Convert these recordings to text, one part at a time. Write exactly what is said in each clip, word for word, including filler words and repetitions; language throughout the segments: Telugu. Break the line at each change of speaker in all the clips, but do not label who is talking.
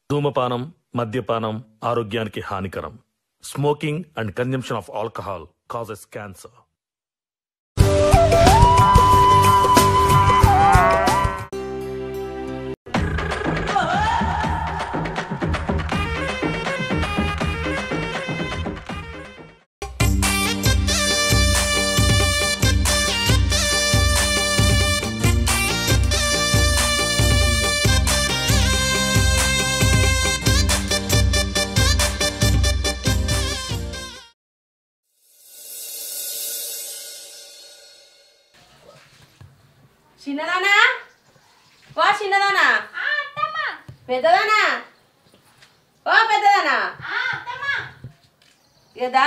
ధూమపానం మద్యపానం ఆరోగ్యానికి హానికరం. Smoking and consumption of alcohol causes cancer.
చిన్నదానా వా చిన్నదానా పెద్దదానా ఓ పెద్దదానా ఏదా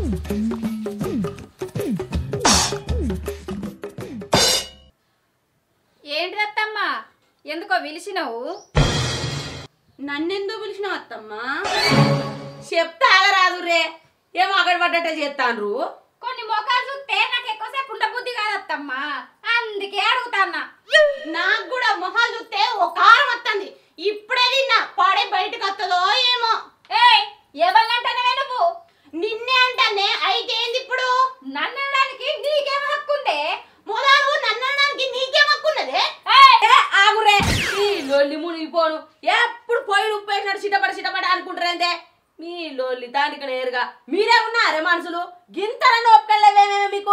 ఏంటి అత్తమ్మా ఎందుకో పిలిచినావు?
నన్నెందుకు పిలిచినావు అత్తమ్మా? చెప్తా ఆగరాదు రే, ఏమో అక్కడ పడ్డట్ట చేస్తాను.
కొన్ని మొఖాలు చూస్తే నాకు ఎక్కువసేపు ఉండబుద్ధి కాదత్తమ్మా, అందుకే అడుగుతాన్నా.
నాకు కూడా మొహాలు చూస్తే ఒక కారం వస్తుంది. ఇప్పుడే తిన్నా, పాడే బయటకు వస్తుందో ఏమో.
ఏ ఎవరినంటానే నువ్వు?
నిన్నే అంటానే. అయితే ఏంది ఇప్పుడు?
నన్ను అనడానికి నీకేం హక్కుందే?
మొదలు నన్ను అనడానికి నీకేం హక్కున్నదే? ఆగురే, ఈ లొల్లి మునిగిపోను. ఎప్పుడు పోయి ఉప్పేసినట్టు చిటపడ చిటపడ అనుకుంటారేందే మీ లొల్లి దానికి నేరుగా. మీరే ఉన్నారే మనుషులు, గింతలన్నీ ఒప్పుకెళ్ళవేమేమే మీకు?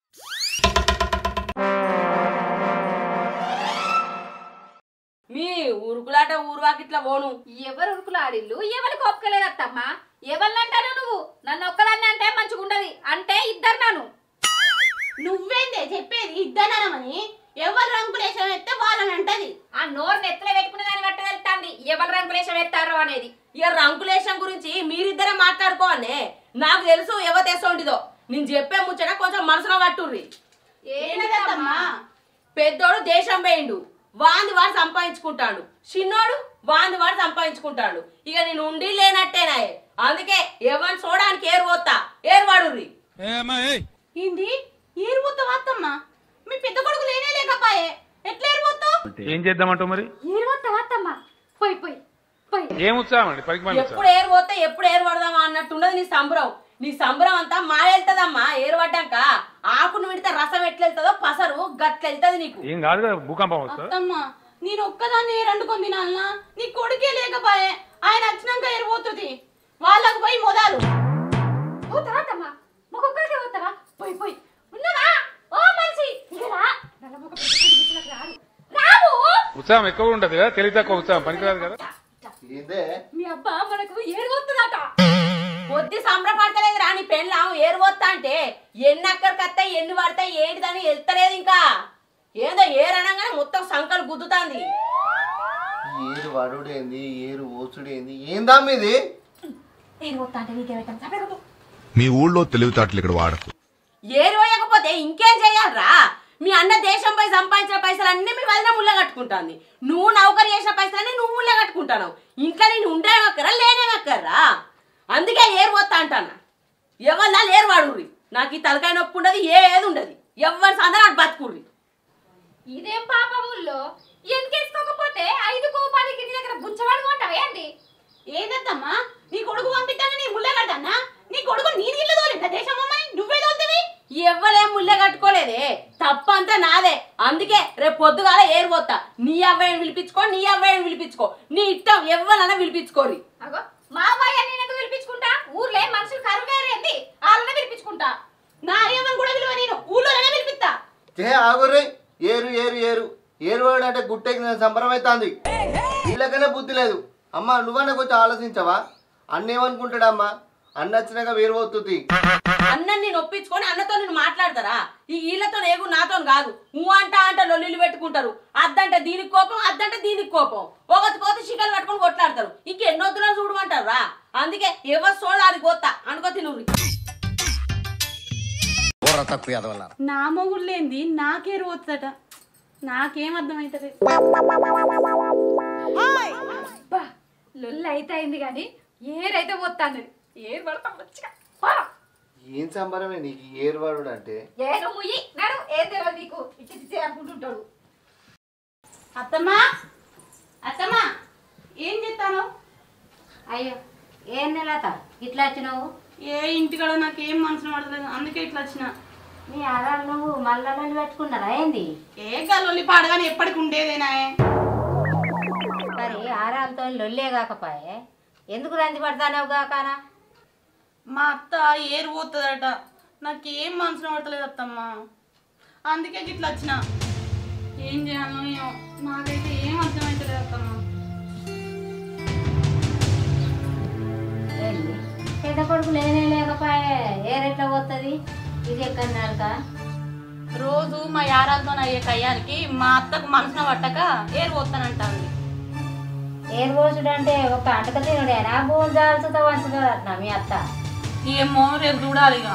మీ ఊరుకులాట ఊరువాకిట్లా పోను.
ఎవరు ఉరుకులాడిల్లు ఎవరు కోపకలేదత్తమ్మా? ఎవరినంటాను నువ్వు? నన్ను ఒక్కదాన్ని అంటే మంచిగా ఉండదు, అంటే ఇద్దరు నాను.
నువ్వేందే చెప్పేది ఇద్దనమని? ఎవరు రంగులేసం ఎత్తే వాళ్ళని అంటది.
ఆ నోరు నెత్తలో పెట్టుకునే దాన్ని బట్టి వెళ్తాంది ఎవరు రంగులేసం ఎత్తారో అనేది.
ఇక రంకులేశం గురించి మీరిద్దరే మాట్లాడుకోవాలే. నాకు తెలుసు ఎవరు తెస్తుండిదో. నేను చెప్పే ముచ్చట కొంచెం మనసులో పట్టుర్రి.
ఏంటమ్మా?
పెద్దోడు దేశం పోయిండు, వాంది వాడు సంపాదించుకుంటాడు. చిన్నోడు వాంది వాడు సంపాదించుకుంటాడు. ఇక నేను ఉండి లేనట్టేనాయే. అందుకే ఎవరిని చూడడానికి ఏరు పోతా, ఏరు వాడుర్రి. ఏంది ఏరు పోతా వత్తమ్మా? మీ పెద్ద కొడుకు లేనే లేకపాయే, ఎట్లా ఏరు పోతావు?
ఏం చేద్దామంటావు మరి?
ఏరు పోతావా అత్తమ్మా? పోయి పోయి పోయి.
ఏం ఉత్సాహం అండి పరికి?
ఎప్పుడు ఏరు పోతే ఎప్పుడు ఏరు పడదామా అన్నట్టుండదు నీ సంబరం. నీ సంబరం అంతా మాయెళ్తదమ్మా. ఏరు పడ్డాక ఆకును విడితే రసం ఎట్లెళ్తుందో పసరు గట్లెళ్తది నీకు.
ఏం కాదు కదా, భూకంపం వస్తుంది.
అత్తమ్మా నేను ఒక్కదాన్ని ఏరండుకొని తినాలనా? నీ కొడుకే లేకపాయే, ఆయన వచ్చినాక ఏరిపోతుంది. వాళ్ళకు పోయి మొదలు
పోతావా అత్తమ్మా? మొక్కొక్కడికే పోతావా? పోయి పోయి. ఉన్నావా ఓ మనిషి? ఇగరా నల్లమొక పెట్టుకుని రాడు రావు.
ఉత్సాహం ఎక్కువ ఉంటది కదా, తెలివి తక్కువ ఉత్సాహం పనికిరాదు కదా.
మీ అబ్బా మనకు ఏడు పోతుందట.
పొద్దు సంబరపడతలేదు రా నీ పెళ్ళాం ఏరు పోతా అంటే. ఎన్ని అక్కడికి వస్తాయి, ఎన్ని పడతాయి, ఏంటిదని వెళ్తలేదు. ఇంకా ఏదో ఏరనగానే మొత్తం సంకలు గుద్దుతాంది.
ఏరు వడుడేంది, ఏరు ఓసుడేంది, ఏందా మీది?
ఏడు పోతా అంటే నీకేమైతే
మీ ఊళ్ళో తెలివితేటలు ఇక్కడ వాడకు.
ఏరు పోయకపోతే ఇంకేం చెయ్యాలరా? మీ అన్న దేశం పోయి సంపాదించిన పైసలు అన్నీ మీ వదిన ముళ్ళ కట్టుకుంటాంది. నువ్వు నౌకరు చేసిన పైసలన్నీ నువ్వు ముళ్ళ కట్టుకుంటాను. ఇంకా నేను ఉండేమక్కరా లేనేమక్కర్రా? అందుకే ఏరు పోతా అంటానా. ఎవరిలా లేరు వాడుర్రి. నాకు ఈ తలకాయ నొప్పి ఉండదు, ఏది ఉండదు. ఎవరి సందనాడు బతుకుర్రి.
ఇదేం పాపముల్లో ఎందుకేసుకోకపోతే ఐదు కోపాలకి ఇంటి దగ్గర బుచ్చవాడుకుంటావా ఏంటి?
ఏదమ్మా నీ కొడుకు పంపిస్తాను నీ ముళ్ళ కడతానా? నీ కొడుకు నీ ఇల్లు తోలిందా దేశం అమ్మాయి? నువ్వే తోలుతావి. ఎవ్వలేం ముళ్ళ కట్టుకోలేదే, తప్పంతా నాదే. అందుకే రేపు పొద్దుగాల ఏరిపోతా. నీ అవ్వాయిని పిలిపించుకో, నీ అవ్వాయిని పిలిపించుకో, నీ ఇష్టం ఎవరన్నా పిలిపించుకోరి.
అగో మా అబ్బాయి అని నేను పిలిపించుకుంటా. ఊర్లో మనుషులు కరువేరేంది, వాళ్ళనే పిలిపించుకుంటా.
నా ఏమని కూడా విలువ, నేను ఊళ్ళోనే పిలిపిస్తా.
చే ఆగుర్రి. ఏరు ఏరు ఏరు ఏరు వాడు అంటే గుట్టెకి నేను సంబరం అవుతుంది. వీళ్ళకనే బుద్ధి లేదు. అమ్మ నువ్వన్నా కొంచెం ఆలోచించవా? అన్న ఏమనుకుంటాడమ్మా? అన్న వచ్చినాక వేరు పోతుంది.
అన్న నేను ఒప్పించుకొని అన్నతో నేను మాట్లాడతారా? ఈ వీళ్ళతో ఏగు నాతో కాదు. ఊ అంట అంట లొల్లిలు పెట్టుకుంటారు. అద్దంటే దీనికి కోపం, అద్దంటే దీనికి కోపం. ఒకటి పోతే శిఖలు పట్టుకొని కొట్లాడతారు. ఇంకెన్నొద్దులో చూడమంటారు రా. అందుకే ఎవరు చూడాలి గోత్తా అనుకో తినుర్రి. నా మొగుడు లేంది నాకేరు వచ్చట. నాకేం అర్థమైతది.
లొల్లి అయితే అయింది కానీ ఏరైతే పోతాను. ఏరు పడతాం మంచిగా.
ఏం సంబరమే నీకు ఏరు వాడు అంటే?
ఏను ముయ్యి నడు ఏం తెలియదు నీకు. ఇచ్చి అనుకుంటుంటాడు.
అత్తమ్మా అత్తమ్మా ఏం చేస్తాను?
అయ్యో ఏం నెలత ఇట్లా వచ్చినావు?
ఏ ఇంటికాడ నాకేం మనసును పడతలేదు, అందుకే ఇట్లా వచ్చిన.
మీ ఆరాలు నువ్వు మళ్ళీ పెట్టుకున్నారా ఏంది?
ఏ గల్లొల్లి పాడగానే ఎప్పటికి ఉండేదేనా?
మరి ఆరాలతో లొల్లే కాకపాయే ఎందుకు రంది పడతానవు కాకానా?
మా అత్త ఏరు పోతుందట, నాకేం మనసును పడతలేదు అత్తమ్మా, అందుకే ఇట్లా వచ్చిన. ఏం చేయాలో ఏమో నాకైతే ఏం అర్థమవుతలేదు అత్తమ్మా.
ఏంది పెద్ద కొడుకు లేనే లేకపాయే ఏరెట్లా పోతుంది? ఇది ఎక్కడన్నారుక?
రోజు మా యారాలతో అయ్యే కయ్యానికి మా అత్తకు మనసున పట్టక ఏరు పోతానంటాంది.
ఏరు పోసుడు అంటే ఒక అంటక తినుడేనా? భూమి జాల్చుతో వంచుతుందట మీ అత్త.
ఏమో రేపు చూడాలి ఇక.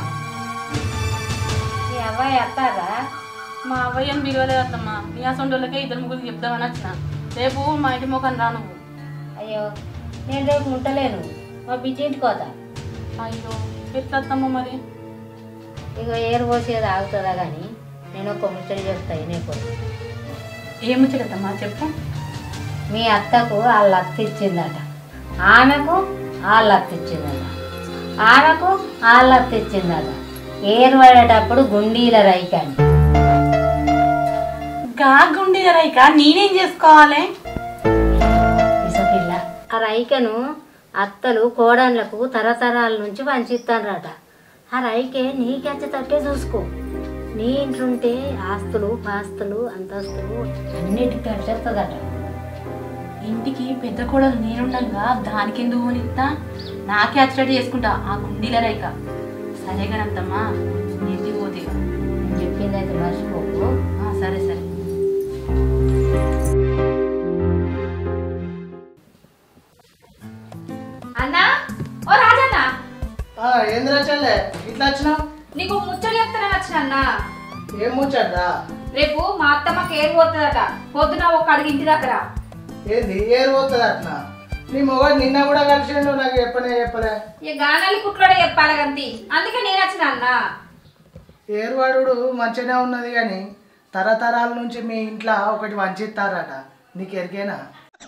మీ అబ్బాయి అత్తారా?
మా అవ్వయ్యని పిలవలేదు అత్తమ్మా, నీ అసొంటోళ్ళకే ఇద్దరు ముగ్గురు చెప్దామని వచ్చిన. రేపు మా ఇంటి ముఖం రా నువ్వు.
అయ్యో నేను రేపు ఉంటలేను, మా బిడ్డ ఇంటికి పోతా.
అయ్యో ఎట్లా అత్తమ్మ మరి?
ఇక ఏరు పోసేది ఆగుతుందా కానీ నేను ఒక ముచ్చడి చెప్తాయి నీకు.
ఏం ముచ్చటమ్మా చెప్పు.
మీ అత్తకు వాళ్ళ అత్త ఇచ్చిందట, ఆమెకు వాళ్ళ అత్త ఇచ్చిందట, ఆమెకు వాళ్ళ అత్త ఇచ్చిందట. ఏరు పడేటప్పుడు గుండీల రైకాని.
గా గుండీల రైక నేనేం చేసుకోవాలి?
ఇసపిల్ల ఆ రైకను అత్తలు కోడన్లకు తరతరాల నుంచి పంచిస్తానరట. ఆ రైకే నీకెచ్చతట్టే చూసుకో. నీ ఇంట్లుంటే ఆస్తులు పాస్తులు అంతస్తులు అన్నిటికీ కలిసేస్తుందట.
ఇంటికి పెద్ద కోడలు నేనుండగా దానికి ఎందుకు పోనిస్తా? నాకే అచ్చడి చేసుకుంటా ఆ గుండీల రైక. సరేగానంతమ్మా, ఇంటికి పోతే
నేను చెప్పింది అయితే మర్చిపోకు.
సరే సరే.
అన్నా ఓ రాజన్న,
ఏంద్రా చెల్లె ఇట్లా వచ్చినావు?
నీకు ముచ్చడి చెప్తానే వచ్చిన అన్నా.
ఏం ముచ్చట్రా?
రేపు మా అత్తమ్మకి ఏరు పోతుందట, పొద్దున ఒక అడిగి ఇంటి దగ్గర.
ఏంది ఏరు పోతుంది అట్నా? నీ మొగడు నిన్న కూడా కలిసిండు, నాకు చెప్పనే చెప్పలే.
ఈ గానాలి కుట్లోడే చెప్పాలి గంతి, అందుకే నేను వచ్చిన అన్నా.
ఏరువాడు మంచిగానే ఉన్నది కానీ తరతరాల నుంచి మీ ఇంట్లో ఒకటి వంచిస్తారట, నీకు ఎరికేనా?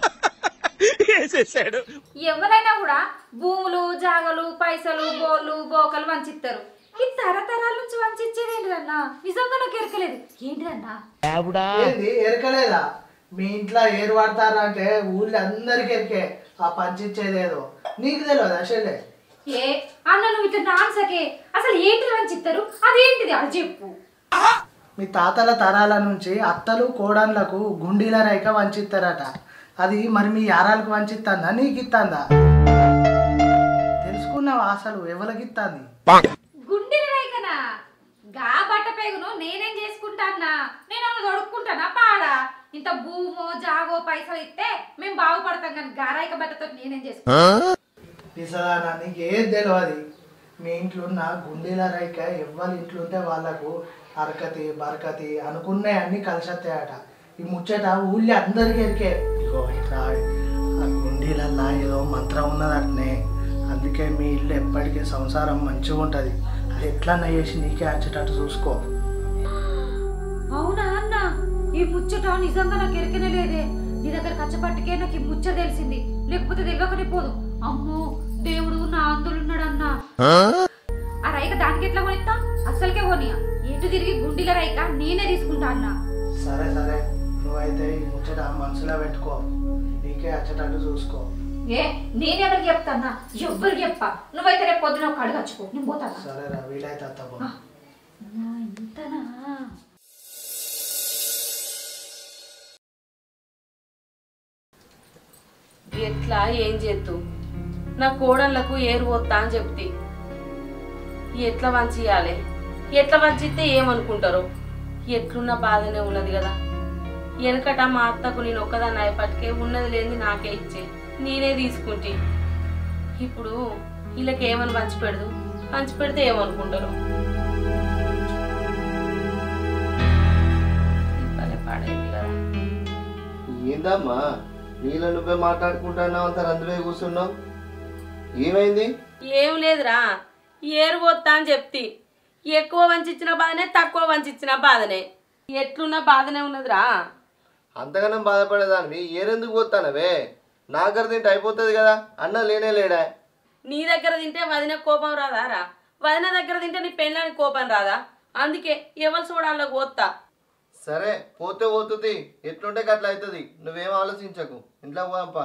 ఎవరైనా కూడా భూములు జాగలు పైసలు బోళ్ళు బోకలు వంచిస్తారు. ఈ తరతరాల నుంచి వంచిచ్చేది ఏంటిదన్నా? నిజంగా నాకు ఎరకలేదు. ఏంటిదన్నా?
ఏంది ఎరకలేదా? మీ ఇంట్లో ఏరు పడతారా అంటే ఊళ్ళో అందరికి ఎరికే ఆ పంచిచ్చేదేదో. నీకు తెలియదు అసలే?
ఏ అన్న నువ్వు ఇట్లా నాన్సకే, అసలు ఏంటిది వంచిస్తారు? అదేంటిది అది చెప్పు.
మీ తాతల తరాల నుంచి అత్తలు కోడన్లకు గుండీల రైక వంచిస్తారట. అది మరి మీ యారాలకు వంచిస్తాందా నీకు ఇస్తాందా? తెలుసుకున్నావా అసలు ఎవరికి ఇస్తాంది?
గుండెల రైకనా? గా బట్ట పేగును నేనేం చేసుకుంటా అన్నా? నేను అన్న దొడుక్కుంటానా పాడా? ఇంత భూమో జాగో పైసలు ఇస్తే మేము బాగుపడతాం కానీ గా రైక బట్టతో నేనేం చేసుకుంటా?
పిసదానా నీకు ఏది తెలియదు. మీ ఇంట్లో ఉన్న గుండెల రైక ఎవరి ఇంట్లో ఉంటే వాళ్ళకు అరకతి బరకతి అనుకునే అన్ని కలిసొస్తాయట. ఈ ముచ్చట ఊళ్ళో అందరికీ ఎరికే. ఇగో ఇట్లా ఆ గుండీలల్లా ఏదో మంత్రం ఉన్నదటనే, అందుకే మీ ఇల్లు ఎప్పటికీ సంసారం మంచిగా ఉంటుంది. అది ఎట్లన్నా చేసి నీకే వచ్చేటట్టు చూసుకో.
అవునా అన్న? ఈ ముచ్చట నిజంగా నాకు ఎరకనే లేదే. నీ దగ్గర కచ్చపట్టుకే నాకు ఈ ముచ్చట తెలిసింది, లేకపోతే తెలియకనే పోదు. అమ్మో దేవుడు నా అందులున్నాడన్నా. ఆ రైక దానికి ఎట్లా కొనిస్తా? అస్సలకే కొనియా. ఎటు తిరిగి గుండీల రైక నేనే తీసుకుంటా అన్నా.
సరే సరే, నువ్వైతే ఈ ముచ్చట మనసులో పెట్టుకో, నీకే వచ్చేటట్టు చూసుకో.
ఏ నేనెవరికి చెప్తానా? ఎవ్వరికి చెప్పా. నువ్వైతే రేపు పొద్దున ఒక అడగచ్చుకో, నేను పోతానా?
సరేరా, వీలైతే అత్తపో.
ఇంతనా?
ఎట్లా ఏం చేద్దు? నా కోడళ్లకు ఏరు పోతా అని చెప్తి. ఎట్లా వంచియాలి? ఎట్లా వంచితే ఏమనుకుంటారో? ఎట్లున్న బాధనే ఉన్నది కదా. వెనకట మా అత్తకు నేను ఒక్కదాన్ని అయ్యపటికే ఉన్నది లేని నాకే ఇచ్చే, నేనే తీసుకుంటే. ఇప్పుడు వీళ్ళకి ఏమని పంచి పెడదు? పంచి పెడితే ఏమనుకుంటారు? పాడైంది కదా.
ఏందమ్మా నీళ్ళ నువ్వే మాట్లాడుకుంటున్నావు, అంత రందులో కూర్చున్నావు, ఏమైంది?
ఏం లేదురా, ఏరు పోతా అని చెప్తి. ఎక్కువ వంచిన బాధనే, తక్కువ వంచిన బాధనే. ఎట్లున్న బాధనే ఉన్నదిరా.
అంతగానం బాధపడేదానివి ఏరెందుకు పోతానవే? నా దగ్గర తింటే అయిపోతుంది కదా, అన్న లేనే లేడా?
నీ దగ్గర తింటే వదిన కోపం రాదా రా? వదిన దగ్గర తింటే నీ పెళ్ళానికి కోపం రాదా? అందుకే ఎవరు చూడాలో పోతా.
సరే పోతే పోతుంది, ఎట్లుంటే అట్లా అవుతుంది, నువ్వేం ఆలోచించకు, ఇంట్లో పోదాంపా.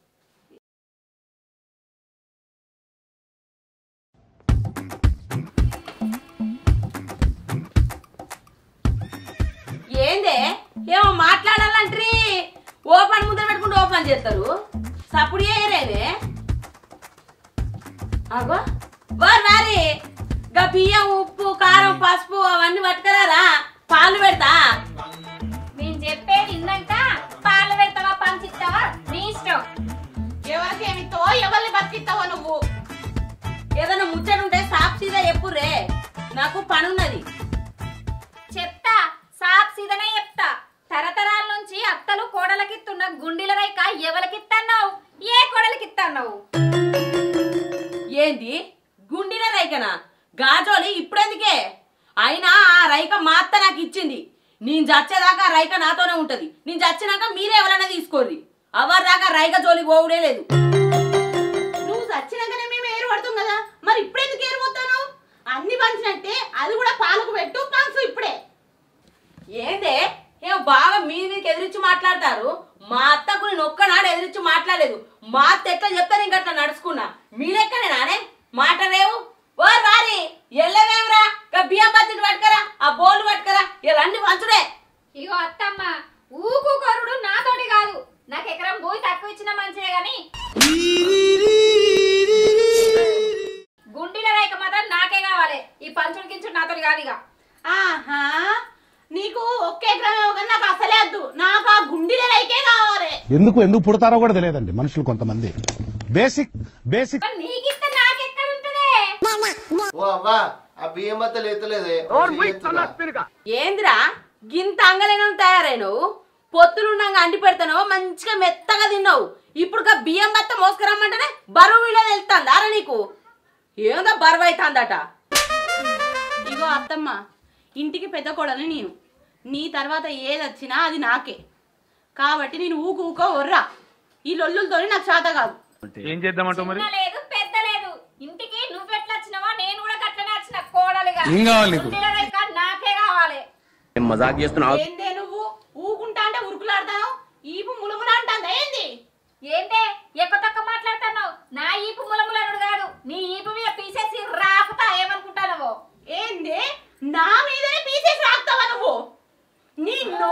ఏందే ఏమో మాట్లాడాలంటే ఓపెన్ ముద్ర పెట్టుకుంటూ ఓపెన్ చేస్తారు, సప్పుడు చేయరేనే. అగో వారు వారి గా బియ్యం ఉప్పు కారం పసుపు అవన్నీ పట్టుకరారా, పాలు పెడతా.
నేను చెప్పేది ఇందాక పాలు పెడతావా పంచిస్తావా నీ ఇష్టం.
ఎవరికేమితో ఎవరిని బతికిస్తావో నువ్వు. ఏదైనా ముచ్చటుంటే సాక్షిగా చెప్పుర్రే, నాకు పని ఉన్నది.
చెప్తా, సాప్ సీదనే చెప్తా. తరతరాల నుంచి అత్తలు కోడలకిత్తున్న గుండెల రైక ఎవరికిత్తన్నావు? ఏ కోడలకిత్తన్నావు?
ఏంది గుండిన రైకనా? గాజోలి ఇప్పుడెందుకే? అయినా ఆ రైక మా అత్త నాకు ఇచ్చింది. నేను చచ్చేదాకా ఆ రైక నాతోనే ఉంటది. నేను చచ్చినాక మీరే ఎవరైనా తీసుకోర్రి. ఎవరి దాకా రైక జోలికి పోవుడే లేదు. నువ్వు చచ్చినాకనే మేము ఏరు పడుతాం కదా, మరి ఇప్పుడెందుకు ఏరు పోతాను? అన్ని పంచినట్టే అది కూడా పాలకు పెట్టు, పంచు ఇప్పుడే. ఏందే ఏమో బాగా మీ మీకు ఎదిరించి మాట్లాడతారు. మా అత్తకు నేను ఒక్కనాడు ఎదిరించి మాట్లాడలేదు. మా అత్త ఎట్లా చెప్తా నేను అట్లా నడుచుకున్నా. మీ లెక్కనే నానే మాటలేవు. ఓ రారి ఎల్లవేమరా, బియ్యం బత్తిని పట్టుకరా, ఆ బోర్లు పట్టుకరా, ఇలా అన్ని పంచుడే.
ఇగో అత్తమ్మ, ఊకు కొరుడు నాతోటి కాదు. నాకు ఎకరం భూమి తక్కువ ఇచ్చిన మంచిదే గాని గుండెల రేఖ మాత్రం నాకే కావాలి. ఈ పంచుడు కించుడు నాతోటి కాదు. ఇక
ఆహా, నీకు ఒకే ఎకరం కానీ నాకు అసలే వద్దు. నాకు ఆ గుండెల రైకే కావాలి.
ఎందుకు ఎందుకు పుడతారో కూడా తెలియదండి మనుషులు కొంతమంది. Basic basic
నీకిస్తే నాకెక్కడ ఉంటదే?
ఓ అవ్వా, ఆ బియ్యం బత్తలు ఎత్తలేదే.
ఏందిరా గింత అంగలంగా తయారైనవు? పొత్తులుండగా అండి పెడతానో మంచిగా మెత్తగా తిన్నావు. ఇప్పుడు బియ్యం బత్త మోసుకురమ్మంటేనే బరువు వీళ్ళ వెళ్తాందా రా నీకు? ఏందో బరువు అవుతుందట. ఇగో అత్తమ్మ, ఇంటికి పెద్ద కోడని నేను. నీ తర్వాత ఏది వచ్చినా అది నాకే. కాబట్టి నేను ఊకు ఊకో వర్రా. ఈ లొల్లులతో నాకు చేత కాదు.
ఏం చేద్దామంటావు మరి?
చిన్న లేదు పెద్ద లేదు. ఇంటికి నువ్వెట్లా వచ్చినావా నేను కూడా గట్లనే వచ్చిన కోడలిగా. గుండెల రేఖ నాకే కావాలి.
మజాక్ చేస్తున్నావు?
ఏందే నువ్వు ఊకుంటా అంటే ఉరుకులాడతావు? ఈపు ములుములా అంటాందా ఏంది?
ఏంటే ఎక్కువ తక్కువ మాట్లాడుతున్నావు? నా ఈపు ములములనుడు కాదు, నీ ఈపు మీద పీసేసి రాకుతా ఏమనుకుంటానవో.
ఏంది నా మీదనే పీసేసి రాస్తావా నువ్వు? నిన్ను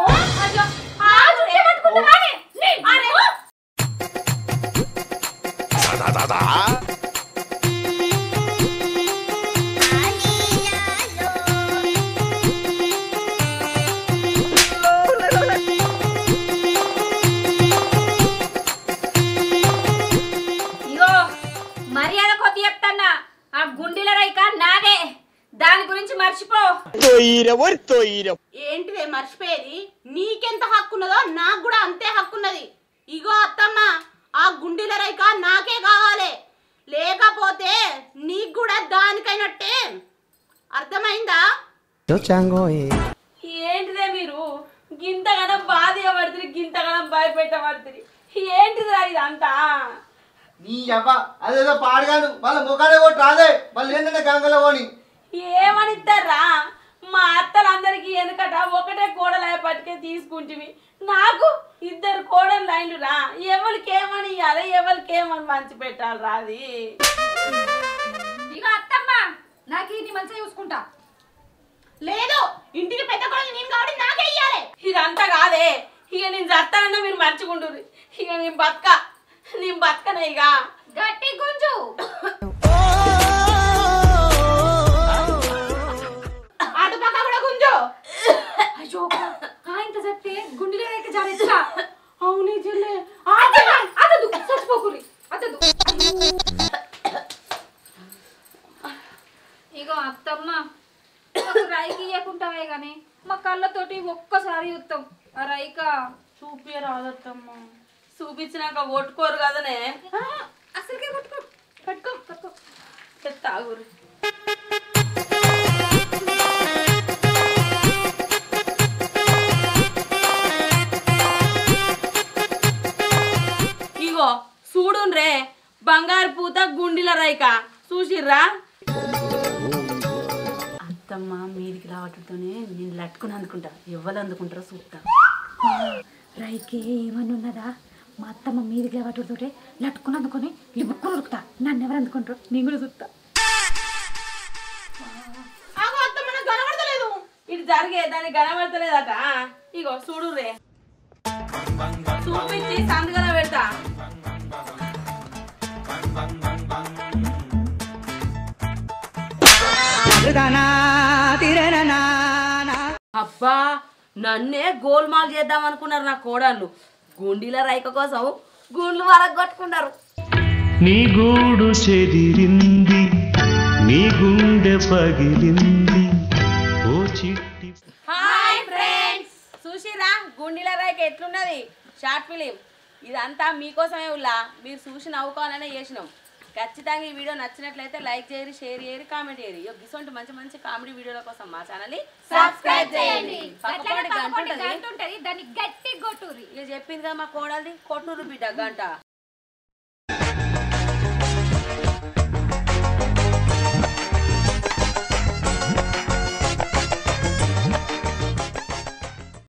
ఇగో మర్యాద కొద్ది చెప్తాన్నా, ఆ గుండెల రైక నాదే. దాని గురించి మర్చిపో.
ఏంటిదే మర్చిపోయేది? నీకెంత హక్కున్నదో నాకు కూడా అంతే హక్కున్నది. ఇగో అత్తమ్మ, ఆ గుండెల రైక నాకే కావాలి. లేకపోతే నీకు కూడా దానికైనట్టే. అర్థమైందా? ఏంటిదే మీరు గింతగనం బాధ పడుతుంది, గింతగనం భయపెట్టబడుతుంది. ఏంటిదా ఇదంతా?
నీ అవ్వ అదేదో పాడగాను వాళ్ళ ముఖానే కొట్టి రాదే, మళ్ళీ ఏంటంటే గంగలో పోని.
ఏమనిస్తారా? మా అత్తలందరికీ వెనకట ఒకటే కోడలు పట్టుకే తీసుకుంటువి. నాకు ఇద్దరు కోడలు లైన్లు రా. ఎవరికి ఏమని ఇవ్వాలి, ఎవరికి ఏమని మంచి పెట్టాలి రా? అది
ఇగో అత్తమ్మ, నాకు ఇది మంచిగా చూసుకుంటా.
లేదు, ఇంటికి పెద్ద కోడలు నేను కాబట్టి నాకే ఇయ్యాలి. ఇదంతా కాదే. ఇక నేను చస్తానన్నా మీరు మంచిగుండ్రు. ఇక నేను బతక నేను బతకనే. ఇక
గట్టి గుంజు.
అటుపక్క కూడా గుంజు.
అయ్యో ఇంత చెప్తే గుండెల రేఖ జారెత్తా.
అవునే చెల్లె,
అదదు చచ్చిపోకురి అదదు. ఇగో అత్తమ్మ, రైకి ఇవ్వకుంటావే గాని మా కళ్ళతోటి ఒక్కసారి చూస్తాం. ఆ రైక
చూపే రాదత్తమ్మ. చూపించినాక కొట్టుకోరు కదనే.
అసలుకే కొట్టుకో.
పెట్టుకో పెట్టుకో తాగురు. ఇగో బంగారు పూత గుండిల రైక చూసిర్రా అత్తమ్మ మీదికి రావటంతోనే నేను లట్టుకుని అందుకుంటా ఎవరు అందుకుంటారో చూస్తా
రైకే ఏమని ఉన్నదా మా అత్తమ్మ మీదికి లేవటోటే లట్టుకుని అందుకొని లిబుక్కుని ఉరుకుతా నన్ను ఎవరు అందుకుంటారు నేను కూడా చూస్తా
కనబడతలేదు ఇటు జరిగే దానికి కనబడతలేదట ఇగో చూడు రే చూపించి సందుగల పెడతా అబ్బా నన్నే గోల్మాల్ చేద్దాం అనుకున్నారు నా కోడళ్ళు గుండీల రైక కోసం గుండ్లు వరకు కొట్టుకున్నారు
నీ గూడు చెదిరింది నీ గుండె పగిలింది ఓ చిట్టి
హాయ్ ఫ్రెండ్స్ చూసిరా గుండీల రైక ఎట్లున్నది షార్ట్ ఫిలిం ఇదంతా మీకోసమే ఉల్లా మీరు చూసి నవ్వుకోవాలనే చేసినాం ఖచ్చితంగా ఈ వీడియో నచ్చినట్లయితే లైక్ చేయరు షేర్ చేయరు కామెంట్ చేయరు ఇటువంటి మంచి మంచి కామెడీ వీడియోల కోసం మా ఛానల్ సబ్స్క్రైబ్ చేయండి పక్కపొంటి గంట ఉంటది
దాన్ని గట్టి కొట్టుర్రి
ఇక చెప్పింది కదా మా కోడలిది కొట్టురు బిడ్డ గంట